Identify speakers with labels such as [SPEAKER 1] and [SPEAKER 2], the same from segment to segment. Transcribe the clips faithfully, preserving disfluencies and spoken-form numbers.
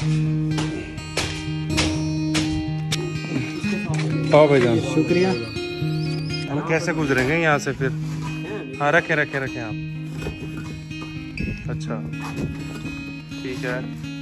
[SPEAKER 1] आओ भाईजान,
[SPEAKER 2] शुक्रिया।
[SPEAKER 1] हम कैसे गुजरेंगे यहाँ से फिर? हाँ रखे रखे रखे आप। अच्छा ठीक है,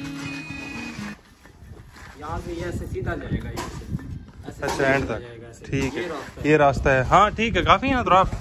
[SPEAKER 2] यहाँ से ये ऐसे सीधा जाएगा,
[SPEAKER 1] अच्छा एंड तक, ठीक है ये रास्ता है। हाँ ठीक है, काफ़ी है तो आप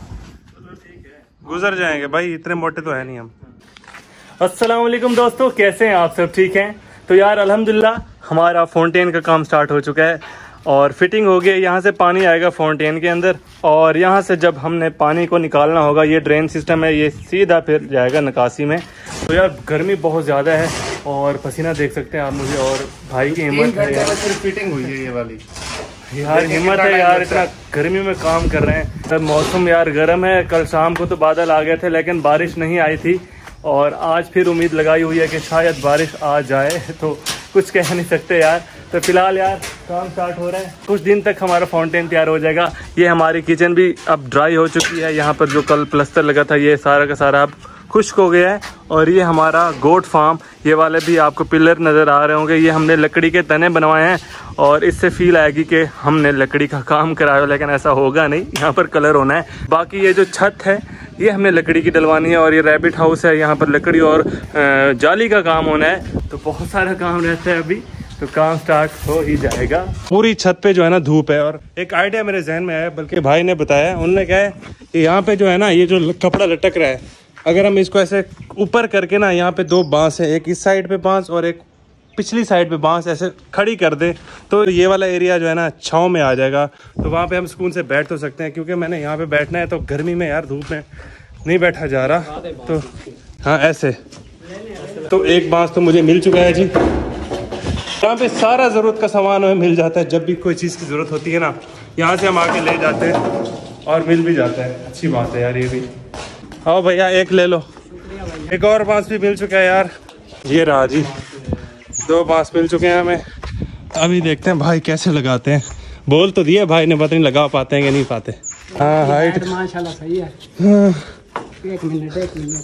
[SPEAKER 1] गुजर जाएंगे भाई, इतने मोटे तो है नहीं हम। अस्सलाम वालेकुम दोस्तों, कैसे हैं आप सब? ठीक हैं? तो यार अल्हम्दुलिल्लाह हमारा फाउंटेन का काम स्टार्ट हो चुका है और फिटिंग हो गई। यहाँ से पानी आएगा फाउंटेन के अंदर और यहाँ से जब हमने पानी को निकालना होगा, ये ड्रेन सिस्टम है, ये सीधा फिर जाएगा निकासी में। तो यार गर्मी बहुत ज़्यादा है और पसीना देख सकते हैं आप मुझे, और भाई की हिम्मत है यार,
[SPEAKER 3] फिटिंग हुई है ये वाली
[SPEAKER 1] यार हिम्मत है यार, इतना गर्मी में काम कर रहे हैं। मौसम यार गर्म है, कल शाम को तो बादल आ गए थे लेकिन बारिश नहीं आई थी और आज फिर उम्मीद लगाई हुई है कि शायद बारिश आ जाए, तो कुछ कह नहीं सकते यार। तो फिलहाल यार काम स्टार्ट हो रहा है, कुछ दिन तक हमारा फाउंटेन तैयार हो जाएगा। ये हमारी किचन भी अब ड्राई हो चुकी है, यहाँ पर जो कल प्लास्टर लगा था ये सारा का सारा अब खुश्क हो गया है। और ये हमारा गोट फार्म, ये वाले भी आपको पिलर नज़र आ रहे होंगे, ये हमने लकड़ी के तने बनवाए हैं और इससे फील आएगी कि हमने लकड़ी का काम कराया, लेकिन ऐसा होगा नहीं, यहाँ पर कलर होना है। बाकी ये जो छत है ये हमने लकड़ी की डलवानी है और ये रैबिट हाउस है, यहाँ पर लकड़ी और जाली का काम होना है। तो बहुत सारा काम रहता है अभी, तो काम स्टार्ट हो ही जाएगा। पूरी छत पे जो है ना धूप है। और एक आइडिया मेरे जहन में आया, बल्कि भाई ने बताया, उन्होंने कहा है कि यहाँ पे जो है ना ये जो कपड़ा लटक रहा है, अगर हम इसको ऐसे ऊपर करके ना, यहाँ पे दो बांस है, एक इस साइड पे बांस और एक पिछली साइड पे बांस ऐसे खड़ी कर दे तो ये वाला एरिया जो है ना छाँव में आ जाएगा, तो वहाँ पे हम सुकून से बैठ तो सकते हैं। क्योंकि मैंने यहाँ पे बैठना है तो गर्मी में यार धूप में नहीं बैठा जा रहा, तो हाँ ऐसे। तो एक बांस तो मुझे मिल चुका है जी, यहाँ पे सारा ज़रूरत का सामान हमें मिल जाता है। जब भी कोई चीज़ की ज़रूरत होती है ना, यहाँ से हम आके ले जाते हैं और मिल भी जाता है। अच्छी बात है यार ये भी। आओ भैया एक ले लो। एक और बांस भी मिल चुका है यार, ये रहा जी, दो बांस मिल चुके हैं हमें। अभी देखते हैं भाई कैसे लगाते हैं। बोल तो दिए भाई ने, पता नहीं लगा पाते हैं कि नहीं पाते। हाँ हाइट
[SPEAKER 2] माशाल्लाह सही है।
[SPEAKER 1] हाँ।
[SPEAKER 2] एक मिनट एक मिनट,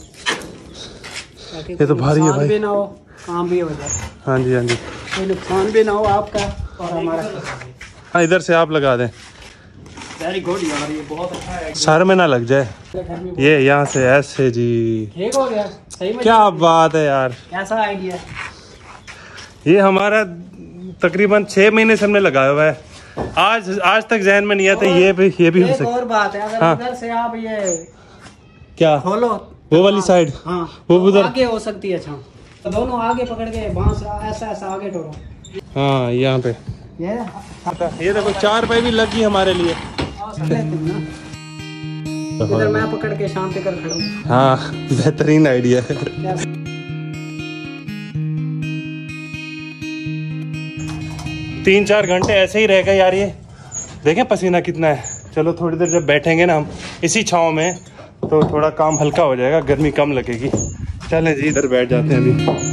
[SPEAKER 1] ये तो भारी है भाई,
[SPEAKER 2] भी ना हो काम भी हो जाए।
[SPEAKER 1] हाँ जी हाँ जी,
[SPEAKER 2] कोई नुकसान भी ना हो आपका और हमारा।
[SPEAKER 1] हाँ इधर से आप लगा दें।
[SPEAKER 2] वेरी गुड यार, ये बहुत अच्छा है।
[SPEAKER 1] सर में ना लग जाए ये, यहाँ से ऐसे जी।
[SPEAKER 2] ठीक हो गया, सही में
[SPEAKER 1] क्या बात है यार,
[SPEAKER 2] कैसा आइडिया?
[SPEAKER 1] ये हमारा तकरीबन छः महीने से हमने लगाया हुआ है, आज आज तक जहन में नहीं आता। ये भी ये भी हो सकता है।
[SPEAKER 2] और बात है, अगर
[SPEAKER 1] हाँ।
[SPEAKER 2] इधर से आप ये
[SPEAKER 1] क्या
[SPEAKER 2] खोलो
[SPEAKER 1] वो वाली साइड,
[SPEAKER 2] हाँ
[SPEAKER 1] वो
[SPEAKER 2] तो
[SPEAKER 1] उधर
[SPEAKER 2] आगे हो सकती है। अच्छा तो दोनों आगे पकड़ के बांस ऐसा ऐसा आगे टोरो।
[SPEAKER 1] हाँ यहाँ पे
[SPEAKER 2] ये
[SPEAKER 1] ये देखो चार पाई भी लगी हमारे लिए।
[SPEAKER 2] इधर मैं पकड़ के शाम तक कर खड़ा हूँ।
[SPEAKER 1] हाँ बेहतरीन आइडिया है। तीन चार घंटे ऐसे ही रहेगा यार ये, देखें पसीना कितना है। चलो थोड़ी देर जब बैठेंगे ना हम इसी छाँव में तो थोड़ा काम हल्का हो जाएगा, गर्मी कम लगेगी। चलें जी इधर बैठ जाते हैं अभी।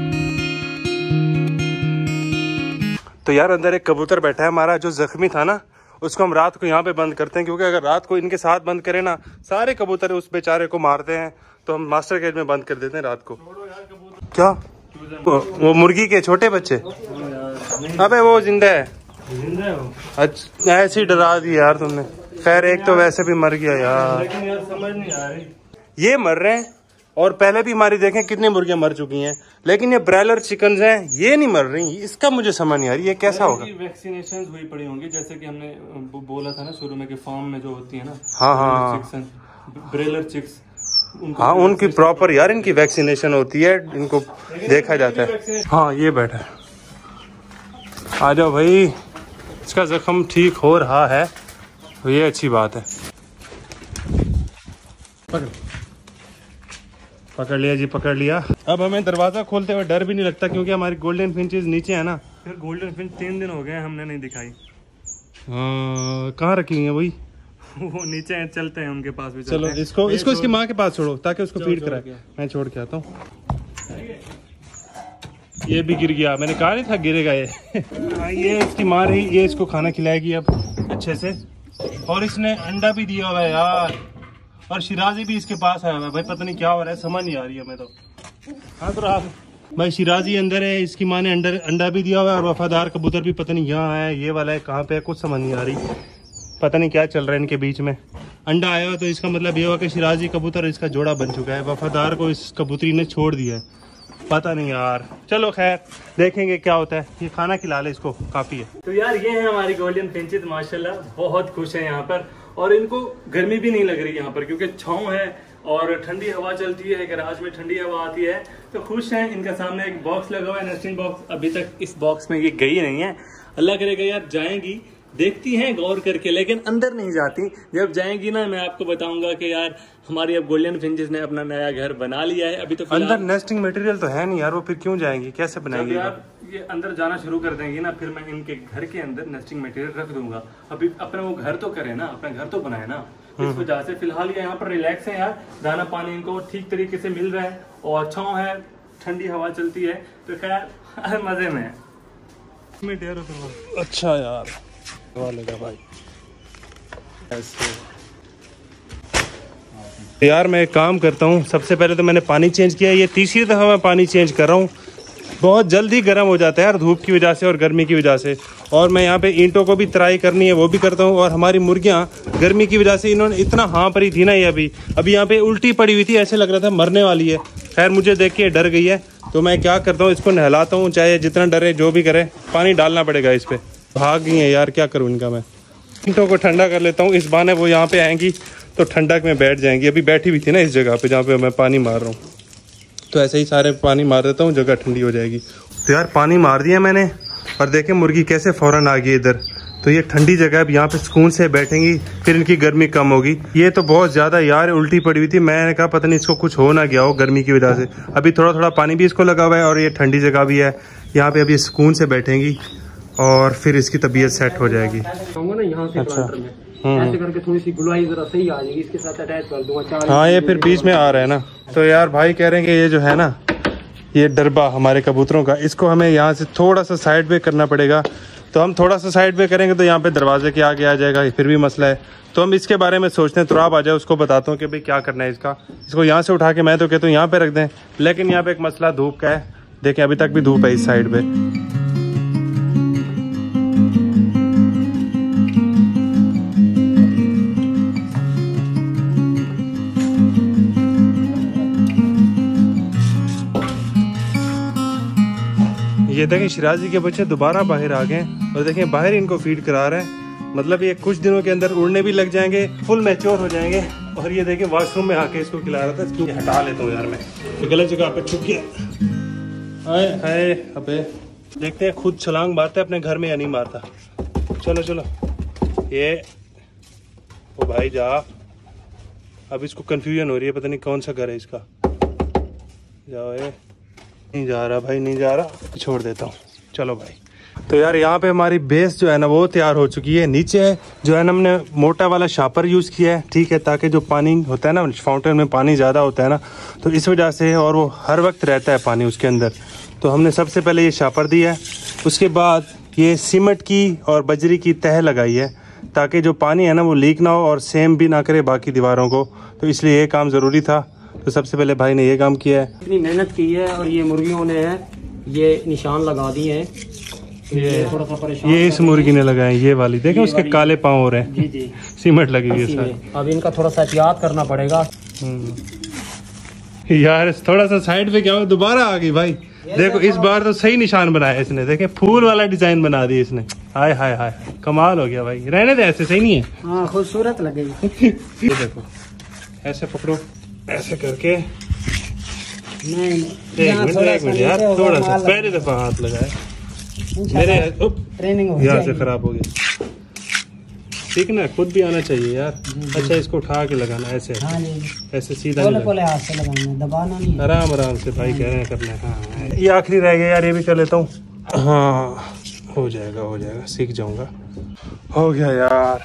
[SPEAKER 1] तो यार अंदर एक कबूतर बैठा है हमारा, जो जख्मी था ना, उसको हम रात को यहाँ पे बंद करते हैं, क्योंकि अगर रात को इनके साथ बंद करें ना, सारे कबूतर उस बेचारे को मारते हैं, तो हम मास्टर केज में बंद कर देते हैं रात को। क्या वो, वो मुर्गी के छोटे बच्चे? अबे वो जिंदा है। अच्छा ऐसे ही डरा दी यार तुमने। खैर एक तो वैसे भी मर गया यार, लेकिन यार समझ नहीं आ रही, ये मर रहे हैं और पहले भी हमारी देखें कितनी मुर्गियां मर चुकी हैं, लेकिन ये ब्रायलर चिकन हैं ये नहीं मर रही। इसका मुझे समझ नहीं आ रही, ये कैसा होगा?
[SPEAKER 4] वैक्सीनेशन हुई पड़ी होंगी, जैसे कि हमने बोला था ना शुरू में कि फार्म में जो होती है ना,
[SPEAKER 1] हाँ हाँ
[SPEAKER 4] ब्रेलर चिक्स,
[SPEAKER 1] हाँ उनकी प्रॉपर यार इनकी वैक्सीनेशन होती है, इनको देखा जाता है। हाँ ये बैठा है, आ जाओ भाई। इसका जख्म ठीक हो रहा है, ये अच्छी बात है। पकड़ पकड़ लिया जी, पकड़ लिया। अब हमें दरवाजा खोलते हुए डर भी नहीं लगता, क्योंकि हमारी गोल्डन फिंचेस नीचे है ना।
[SPEAKER 4] फिर गोल्डन फिंच तीन दिन हो गए हमने नहीं दिखाई।
[SPEAKER 1] कहाँ रखी हुई है वही?
[SPEAKER 4] वो नीचे हैं, चलते हैं उनके पास भी।
[SPEAKER 1] चलो इसको इसको इसकी माँ के पास छोड़ो ताकि उसको फीड कराए। मैं छोड़ के आता हूँ। ये भी गिर गया, मैंने कहा नहीं था गिरेगा ये। ये इसकी माँ रही, ये इसको खाना खिलाएगी अब अच्छे से। और इसने अंडा भी दिया हुआ है यार, और शिराजी भी इसके पास आया हुआ है। भाई पता नहीं क्या हो रहा है, समझ नहीं आ रही है हमें तो। हाँ तो आप
[SPEAKER 3] भाई शिराजी अंदर है, इसकी माँ ने अंडर अंडा भी दिया हुआ है और वफादार कबूतर भी पता नहीं यहाँ है, ये वाला है कहाँ पे है, कुछ समझ नहीं आ रही, पता नहीं क्या चल रहा है इनके बीच में। अंडा आया हुआ तो इसका मतलब ये हुआ कि शिराजी कबूतर इसका जोड़ा बन चुका है, वफादार को इस कबूतरी ने छोड़ दिया है, पता नहीं यार। चलो खैर देखेंगे क्या होता है, ये खाना खिला ले इसको, काफ़ी है।
[SPEAKER 1] तो यार ये है हमारी गोल्डन फिंचेस, माशाल्लाह बहुत खुश है यहाँ पर, और इनको गर्मी भी नहीं लग रही यहाँ पर क्योंकि छाँव है और ठंडी हवा चलती है, गैराज में ठंडी हवा आती है, तो खुश हैं। इनका सामने एक बॉक्स लगा हुआ है, नेस्टिंग बॉक्स, अभी तक इस बॉक्स में ये गई नहीं है, अल्लाह करेगा यार जाएंगी, देखती हैं गौर करके, लेकिन अंदर नहीं जाती। जब जाएंगी ना मैं आपको बताऊंगा कि यार हमारी अब गोल्डन फिंचेस ने अपना नया घर बना लिया है। अभी तो
[SPEAKER 3] अंदर नेस्टिंग मटेरियल तो है नहीं यार, वो फिर क्यों जाएंगी, कैसे बनाएंगे
[SPEAKER 1] यार? ये अंदर जाना शुरू कर देंगी ना, फिर मैं इनके घर के अंदर नेस्टिंग मटेरियल रख दूंगा। अभी अपना वो घर तो करे ना, अपना घर तो बनाए ना, इस वजह से फिलहाल ये यहाँ पर रिलैक्स है यार, दाना पानी इनको ठीक तरीके से मिल रहा है और छाँव है, ठंडी हवा चलती है, तो खैर मजे में है।
[SPEAKER 3] अच्छा यार वालेगा भाई ऐसे। यार मैं एक काम करता हूँ, सबसे पहले तो मैंने पानी चेंज किया, ये तीसरी दफ़ा मैं पानी चेंज कर रहा हूँ, बहुत जल्दी गर्म हो जाता है यार धूप की वजह से और गर्मी की वजह से। और मैं यहाँ पे ईंटों को भी तराई करनी है वो भी करता हूँ, और हमारी मुर्गियाँ गर्मी की वजह से इन्होंने इतना हाँ परी थी ना, ये अभी अभी यहाँ पे उल्टी पड़ी हुई थी, ऐसे लग रहा था मरने वाली है। खैर मुझे देख के डर गई है, तो मैं क्या करता हूँ, इसको नहलाता हूँ, चाहे जितना डरे जो भी करे, पानी डालना पड़ेगा इस पर। भाग गई है यार, क्या करूँ इनका मैं। ईंटों को ठंडा कर लेता हूँ, इस बहाने वो यहाँ पे आएंगी तो ठंडक में बैठ जाएंगी। अभी बैठी हुई थी ना इस जगह पे जहाँ पे मैं पानी मार रहा हूँ, तो ऐसे ही सारे पानी मार देता हूँ, जगह ठंडी हो जाएगी। तो यार पानी मार दिया मैंने, और देखें मुर्गी कैसे फौरन आ गई इधर। तो ये ठंडी जगह है, यहाँ पे सुकून से बैठेंगी, फिर इनकी गर्मी कम होगी। ये तो बहुत ज़्यादा यार उल्टी पड़ी हुई थी, मैंने कहा पता नहीं इसको कुछ हो ना गया हो गर्मी की वजह से। अभी थोड़ा थोड़ा पानी भी इसको लगा हुआ है और ये ठंडी जगह भी है, यहाँ पे अभी सुकून से बैठेंगी और फिर इसकी तबीयत सेट हो जाएगी।
[SPEAKER 2] अच्छा ऐसे करके थोड़ी सी गुलाई जरा सही आ जाएगी, इसके साथ अटैच कर दूंगा।
[SPEAKER 3] हाँ ये फिर बीच में आ रहा है ना। तो यार भाई कह रहे हैं कि ये जो है ना, ये डरबा हमारे कबूतरों का, इसको हमें यहाँ से थोड़ा सा साइड पे करना पड़ेगा। तो हम थोड़ा सा साइड पे करेंगे तो यहाँ पे दरवाजे के आगे आ जाएगा, फिर भी मसला है। तो हम इसके बारे में सोचते हैं, तो आप आ जाए, उसको बताता हूँ कि भाई क्या करना है इसका। इसको यहाँ से उठा के मैं तो कहता हूँ यहाँ पे रख दें, लेकिन यहाँ पे एक मसला धूप का है। देखें अभी तक भी धूप है इस साइड पे। ये देखें शिराजी के बच्चे दोबारा बाहर आ गए और देखें बाहर इनको फीड करा रहे हैं, मतलब ये कुछ दिनों के अंदर उड़ने भी लग जाएंगे, फुल मैच्योर हो जाएंगे। और ये देखें वॉशरूम में आके इसको खिला रहा था, इसको हटा लेता हूँ यार मैं, ये गलत जगह पे छुप गया। हाय हाय अबे, देखते हैं खुद छलांग मारता है अपने घर में या नहीं मारता। चलो चलो ये ओ भाई जा, अब इसको कन्फ्यूजन हो रही है, पता नहीं कौन सा घर है इसका। जाओ ये नहीं जा रहा भाई, नहीं जा रहा, छोड़ देता हूँ। चलो भाई, तो यार यहाँ पे हमारी बेस जो है ना वो तैयार हो चुकी है। नीचे जो है ना हमने मोटा वाला शापर यूज़ किया है, ठीक है, ताकि जो पानी होता है ना फाउंटेन में पानी ज़्यादा होता है ना, तो इस वजह से, और वो हर वक्त रहता है पानी उसके अंदर, तो हमने सबसे पहले ये शापर दिया है। उसके बाद ये सीमेंट की और बजरी की तह लगाई है, ताकि जो पानी है ना वो लीक ना हो और सेम भी ना करे बाकी दीवारों को, तो इसलिए ये काम ज़रूरी था। तो सबसे पहले भाई ने ये काम किया है,
[SPEAKER 2] इतनी मेहनत की है, और ये मुर्गियों ने है ये निशान लगा दिए हैं।
[SPEAKER 3] ये थोड़ा सा परेशान, ये इस मुर्गी ने लगाए, ये वाली देखें उसके काले पाँव हो रहे हैं।
[SPEAKER 2] जी जी
[SPEAKER 3] सीमेंट लगी हुई है सर।
[SPEAKER 2] अब इनका थोड़ा सा एहतियात करना पड़ेगा।
[SPEAKER 3] यार थोड़ा सा साइड पे क्या हो, दोबारा आ गई भाई। देखो इस बार तो सही निशान बनाया इसने, देखें फूल वाला डिजाइन बना दिया इसने। हाय हाय हाय, कमाल हो गया भाई। रहने दे, ऐसे सही नहीं है,
[SPEAKER 2] हाँ खूबसूरत लगेगी।
[SPEAKER 3] ये देखो ऐसे पकड़ो, ऐसे करके
[SPEAKER 2] नहीं
[SPEAKER 3] एक मिनट एक मिनट यार, थोड़ा सा पहली दफा हाथ लगाया मेरे,
[SPEAKER 2] ट्रेनिंग हो
[SPEAKER 3] यहाँ से खराब हो गया। ठीक ना, खुद भी आना चाहिए यार। अच्छा इसको उठा के लगाना ऐसे,
[SPEAKER 2] हाँ जी,
[SPEAKER 3] ऐसे सीधा
[SPEAKER 2] पोले पोले हाथ से लगाना, दबाना नहीं,
[SPEAKER 3] आराम आराम से भाई कह रहे हैं करना है। हाँ ये आखिरी रह गया यार, ये भी कर लेता हूँ। हाँ हो जाएगा हो जाएगा, सीख जाऊंगा। हो गया यार,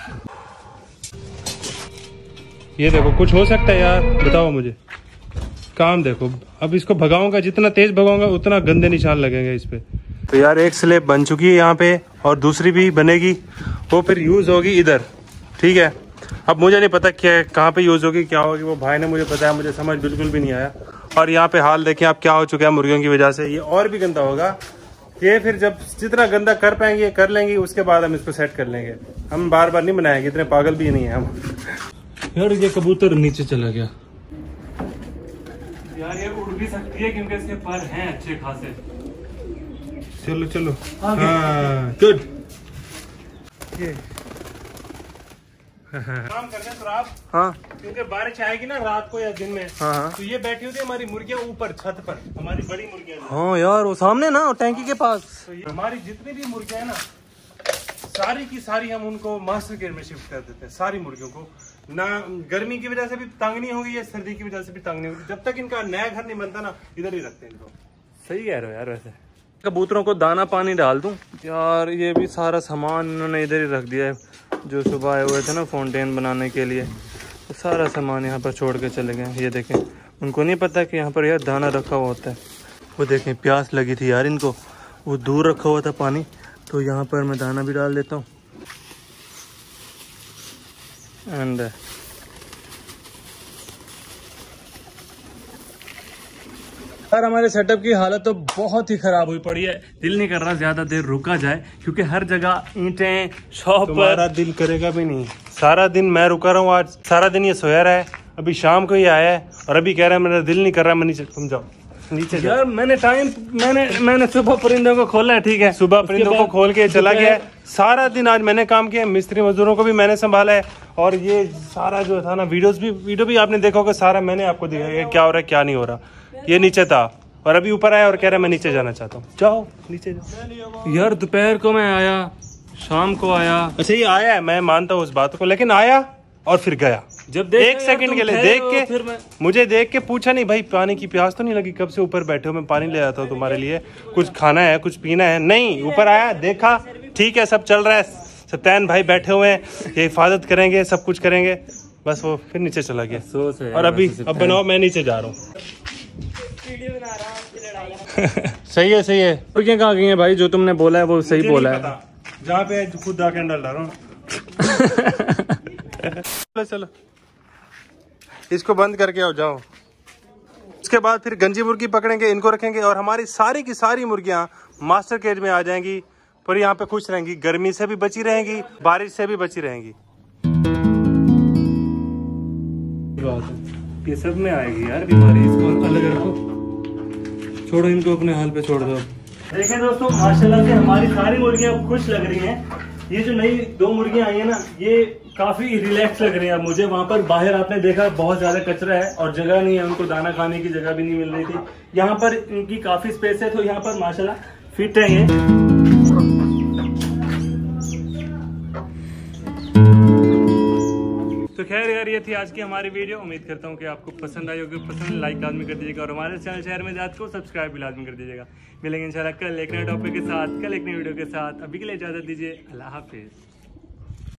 [SPEAKER 3] ये देखो कुछ हो सकता है यार, बताओ मुझे। काम देखो, अब इसको भगाऊंगा, जितना तेज भगाऊंगा उतना गंदे निशान लगेंगे इस पे। तो यार एक स्लेब बन चुकी है यहाँ पे, और दूसरी भी बनेगी, वो फिर यूज़ होगी इधर, ठीक है। अब मुझे नहीं पता क्या कहाँ पे यूज़ होगी क्या होगी, वो भाई ने मुझे बताया, मुझे समझ बिल्कुल भी नहीं आया। और यहाँ पे हाल देखिए आप क्या हो चुका है मुर्गियों की वजह से। ये और भी गंदा होगा, ये फिर जब जितना गंदा कर पाएंगे कर लेंगे, उसके बाद हम इसको सेट कर लेंगे। हम बार बार नहीं बनाएंगे, इतने पागल भी नहीं है हम।
[SPEAKER 1] यार ये कबूतर नीचे चला गया यार, ये उड़ भी सकती है क्योंकि इसके पर हैं अच्छे खासे।
[SPEAKER 3] चलो चलो हाँ गुड। काम करते हैं तो आप
[SPEAKER 1] हाँ
[SPEAKER 3] क्योंकि बारिश आएगी ना रात को या दिन में,
[SPEAKER 1] हाँ
[SPEAKER 3] तो ये बैठी होती है हमारी मुर्गियाँ ऊपर छत पर, हमारी बड़ी मुर्गियाँ।
[SPEAKER 1] हाँ यार वो सामने ना टैंकी के पास।
[SPEAKER 3] तो ये हमारी जितनी भी मुर्गियाँ हैं ना, सारी की सारी हम उनको मास्टर केयर में शिफ्ट कर देते हैं। सारी मुर्गियों को ना गर्मी की वजह से भी तंग नहीं होगी या सर्दी की वजह से भी तंग नहीं होगी। जब तक इनका नया घर नहीं बनता ना, इधर ही रखते हैं इनको।
[SPEAKER 1] सही कह रहे हो यार। वैसे कबूतरों को दाना पानी डाल दूं यार। ये भी सारा सामान इन्होंने इधर ही रख दिया है, जो सुबह आए हुए थे ना फाउंटेन बनाने के लिए, तो सारा सामान यहाँ पर छोड़ के चले गए। ये देखें, उनको नहीं पता कि यहाँ पर यार दाना रखा हुआ होता है। वो देखें प्यास लगी थी यार इनको, वो दूर रखा हुआ था पानी, तो यहाँ पर मैं दाना भी डाल देता हूँ। एंड यार हमारे सेटअप की हालत तो बहुत ही खराब हुई पड़ी है। दिल नहीं कर रहा ज्यादा देर रुका जाए, क्योंकि हर जगह ईंटें, शॉप
[SPEAKER 3] तुम्हारा दिल करेगा भी नहीं। सारा दिन मैं रुका रहा हूँ, आज सारा दिन ये सोया रहा है, अभी शाम को ही आया है और अभी कह रहा है मेरा दिल नहीं कर रहा, मैं नीचे। तुम जाओ नीचे जाओ।
[SPEAKER 1] यार मैंने टाइम मैंने मैंने सुबह परिंदों को खोला है, ठीक है,
[SPEAKER 3] सुबह परिंदों को खोल के चला गया है। सारा दिन आज मैंने काम किया, मिस्त्री मजदूरों को भी मैंने संभाला है, और ये सारा जो था ना वीडियोस भी वीडियो भी आपने देखा होगा, सारा मैंने आपको दिखाया क्या हो रहा है क्या नहीं हो रहा। ये नीचे था और अभी ऊपर आया और कह रहा है मैं नीचे जाना चाहता हूँ। जाओ नीचे जाओ।
[SPEAKER 1] यार दोपहर को मैं आया, शाम को आया।
[SPEAKER 3] अच्छा ये आया है, मैं मानता हूँ उस बात को, लेकिन आया और फिर गया।
[SPEAKER 1] जब
[SPEAKER 3] एक सेकंड के लिए देख के
[SPEAKER 1] फिर मैं...
[SPEAKER 3] मुझे देख के पूछा नहीं भाई पानी की प्यास तो नहीं लगी, कब से ऊपर बैठे हो, मैं पानी ले आता हूँ तुम्हारे लिए, कुछ खाना है कुछ पीना है। नहीं, ऊपर आया देखा ठीक है सब चल रहा है, सत्यन भाई बैठे हुए हैं, ये हिफाजत करेंगे सब कुछ करेंगे, बस वो फिर नीचे चला गया।
[SPEAKER 1] सोच है
[SPEAKER 3] और अभी अब बनाओ, मैं नीचे जा रहा हूँ।
[SPEAKER 1] सही है सही है। और क्या कहा गई है भाई, जो तुमने बोला है वो सही बोला है।
[SPEAKER 3] जहाँ पे खुद आके डाल रहा हूँ। चलो चलो इसको बंद करके आओ जाओ। उसके बाद फिर गंजी मुर्गी पकड़ेंगे, इनको रखेंगे और हमारी सारी की सारी मुर्गियां मास्टर केज में आ जाएंगी, पर यहाँ पे खुश रहेंगी, गर्मी से भी बची रहेंगी, बारिश से भी बची रहेंगी।
[SPEAKER 1] ये सब में आएगी यार बीमारी, इसको अलग रखो, छोड़ो इनको अपने हाल पे छोड़ दो। देखें दोस्तों माशाल्लाह से हमारी सारी मुर्गियां खुश लग रही हैं। ये जो नई दो मुर्गियां आई है ना, ये काफी रिलैक्स लग रही है मुझे। वहां पर बाहर आपने देखा बहुत ज्यादा कचरा है और जगह नहीं है, उनको दाना खाने की जगह भी नहीं मिल रही थी। यहाँ पर इनकी काफी स्पेस है, तो यहाँ पर माशाल्लाह फिट है ये। तो खैर यार ये थी आज की हमारी वीडियो, उम्मीद करता हूँ कि आपको पसंद आई होगी। पसंद लाइक लाजमी कर दीजिएगा और हमारे चैनल शहर में जात को सब्सक्राइब भी लाजमी कर दीजिएगा। मिलेंगे इंशाल्लाह कल एक नए टॉपिक के साथ, कल एक नई वीडियो के साथ। अभी के लिए इजाजत दीजिए, अल्लाह हाफिज।